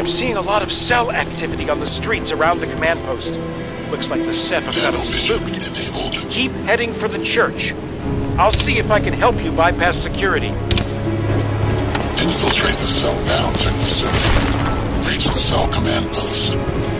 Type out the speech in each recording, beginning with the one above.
I'm seeing a lot of cell activity on the streets around the command post. Looks like the Ceph have got them spooked. Keep heading for the church. I'll see if I can help you bypass security. Infiltrate the cell nanotech facility. Reach the cell command post.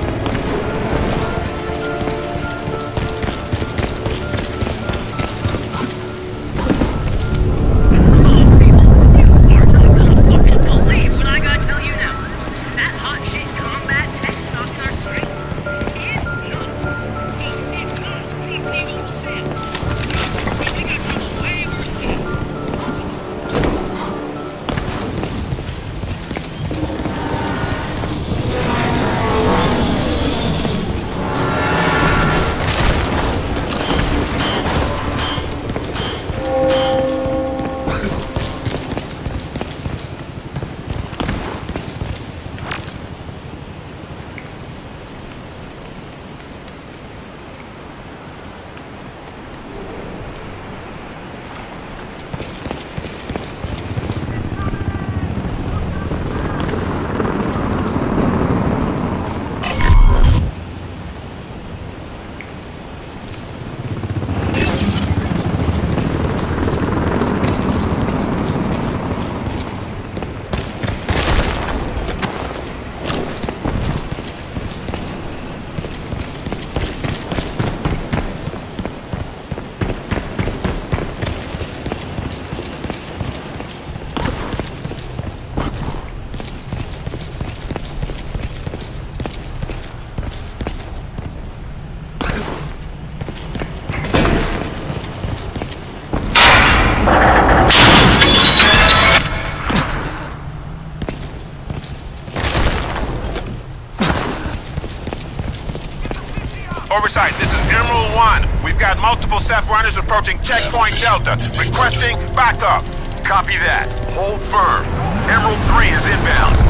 Oversight, this is Emerald 1. We've got multiple Ceph runners approaching Checkpoint Delta, requesting backup. Copy that. Hold firm. Emerald 3 is inbound.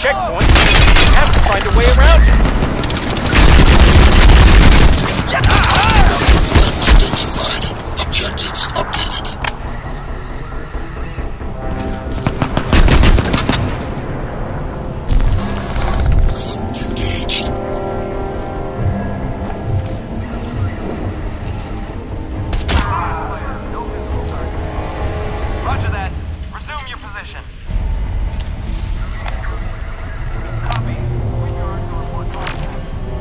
checkpoint, you have to find a way around it. Identified. Objectives updated. Engaged. Roger that. Resume your position. Copy. We are to report contact.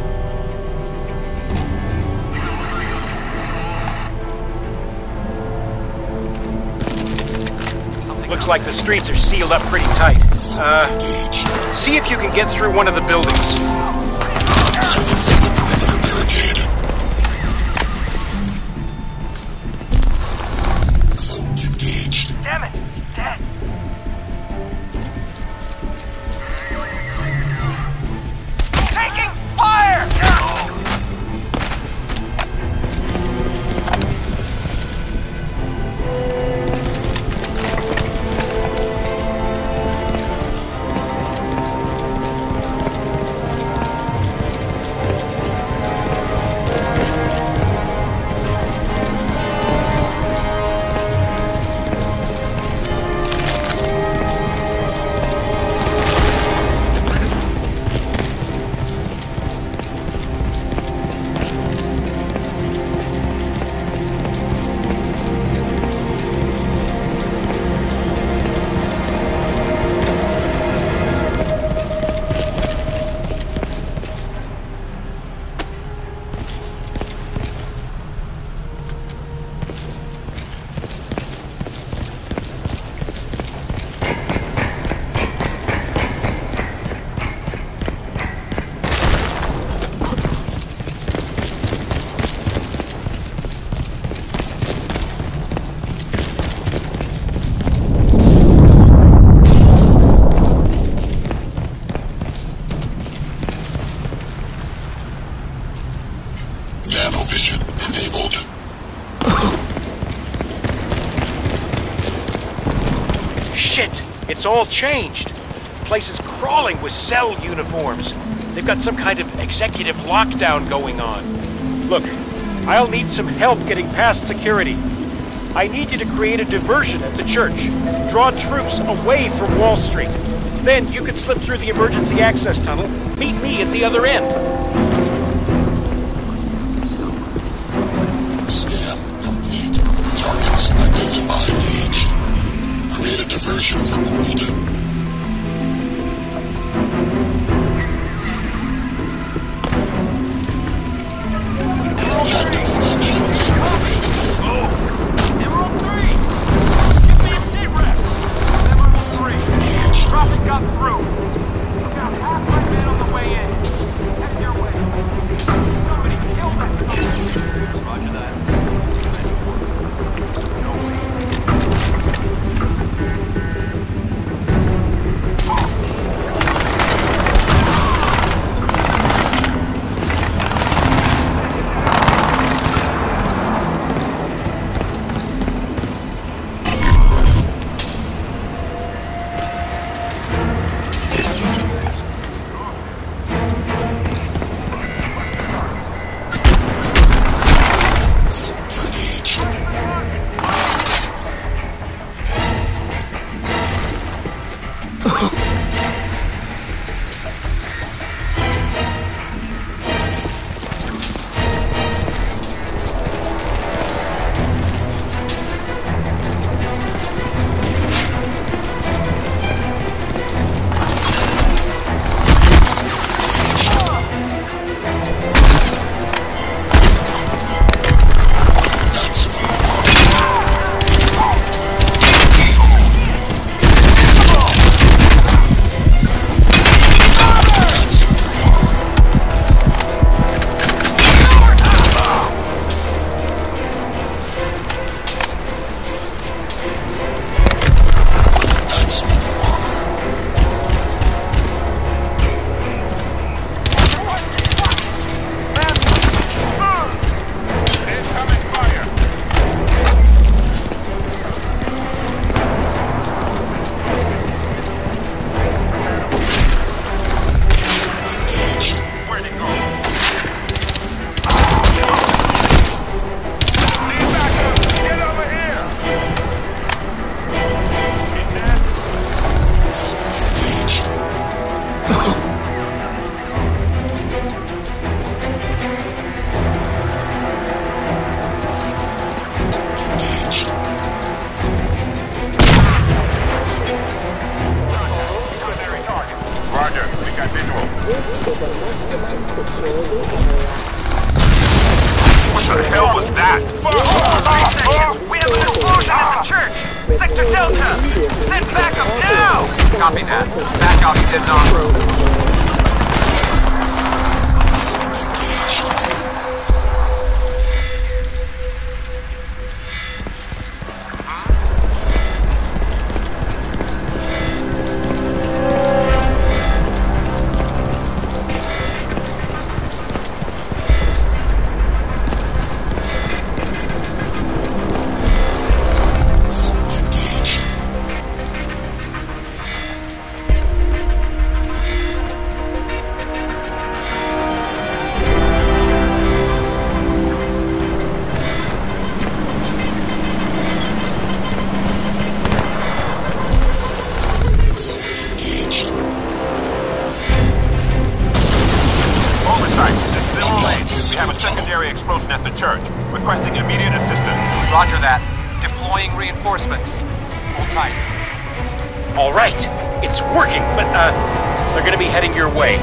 Looks like the streets are sealed up pretty tight. See if you can get through one of the buildings. Circumvent the perimeter barricade. Engaged. Damn it! He's dead. Taking fire! Nanovision enabled. Shit! It's all changed. The place is crawling with cell uniforms. They've got some kind of executive lockdown going on. Look, I'll need some help getting past security. I need you to create a diversion at the church. Draw troops away from Wall Street. Then you can slip through the emergency access tunnel. Meet me at the other end. Scan complete. Targets identified. Engaged. Create a diversion for Gould. Tactical options available. Emerald 3! Give me a sit rep! Emerald 3. Traffic got through. About half my men on the way in. Let's head your way. Somebody kill that son. Roger that. No What the hell was that? 3 seconds! We have an explosion at the church! Sector Delta! Send backup now! Copy that. Backup is en route. Explosion at the church. Requesting immediate assistance. Roger that. Deploying reinforcements. Hold tight. All right, it's working, but they're gonna be heading your way.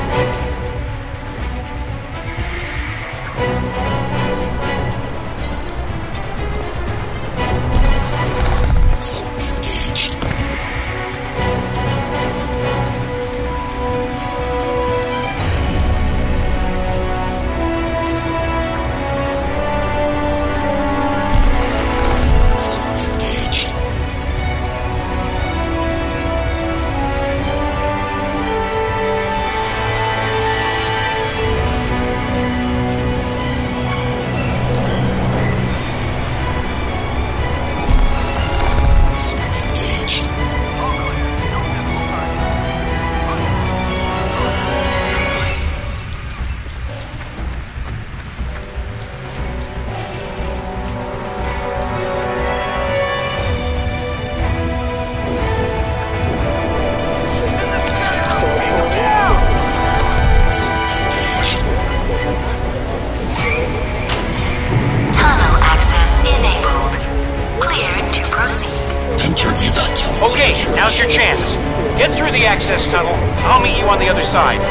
Okay, now's your chance. Get through the access tunnel. I'll meet you on the other side.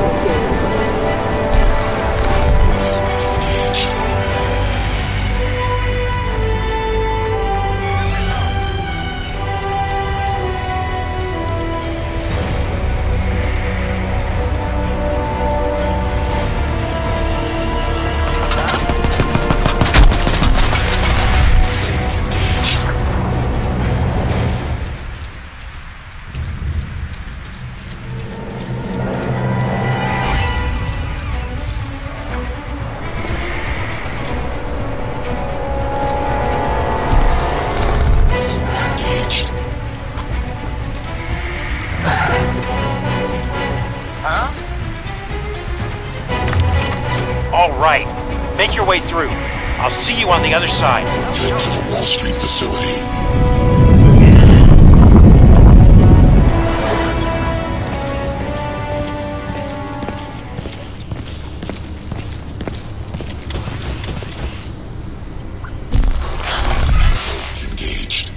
All right, make your way through. I'll see you on the other side. Head to the Wall Street facility. Engaged.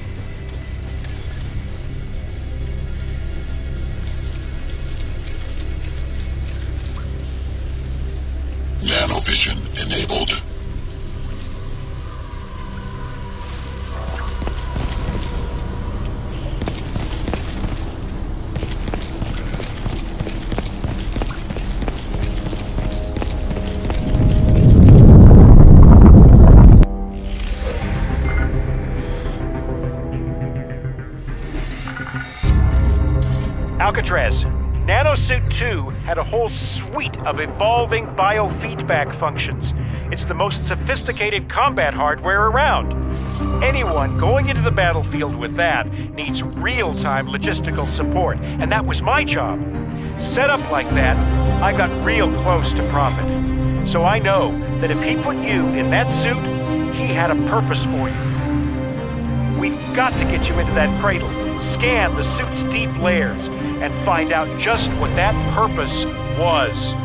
Nanovision enabled. Alcatraz, Nanosuit 2 had a whole suite of evolving biofeedback functions. It's the most sophisticated combat hardware around. Anyone going into the battlefield with that needs real-time logistical support, and that was my job. Set up like that, I got real close to Prophet. So I know that if he put you in that suit, he had a purpose for you. We've got to get you into that cradle, scan the suit's deep layers, and find out just what that purpose was.